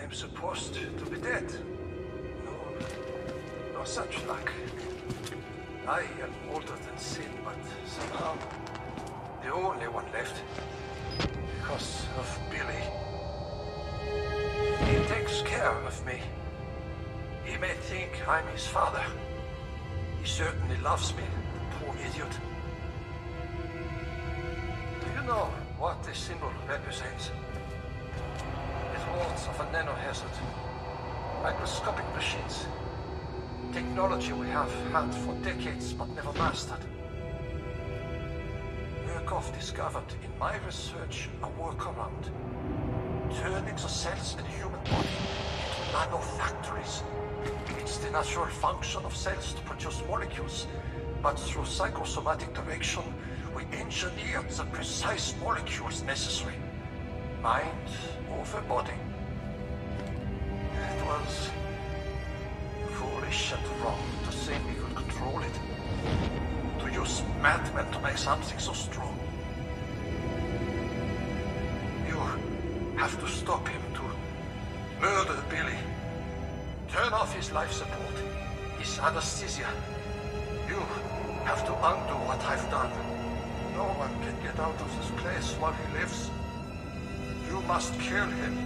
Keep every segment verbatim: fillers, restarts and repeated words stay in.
am supposed to be dead. No, no such luck. I am older than sin, but somehow the only one left. Because of Billy. He takes care of me. He may think I'm his father. He certainly loves me, the poor idiot. Do you know what this symbol represents? It warns of a nanohazard. Microscopic machines. Technology we have had for decades but never mastered. Murkoff discovered in my research a workaround. Turning the cells in the human body into nanofactories. It's the natural function of cells to produce molecules, but through psychosomatic direction, we engineered the precise molecules necessary. Mind over body. It was foolish and wrong to think we could control it. To use madmen to make something so strong. You have to stop him, to murder Billy. Turn off his life support, his anesthesia. You have to undo what I've done. No one can get out of this place while he lives. You must kill him.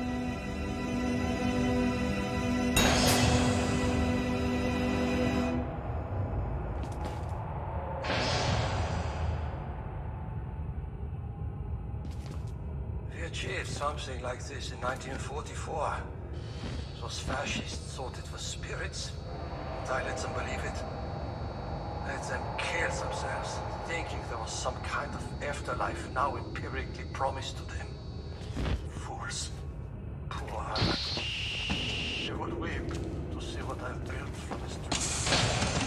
We achieved something like this in nineteen forty-four. Those fascists thought it was spirits, and I let them believe it. Let them kill themselves, thinking there was some kind of afterlife now empirically promised to them. Fools. Poor Alan. She would weep to see what I've built from his dreams.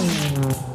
Yes.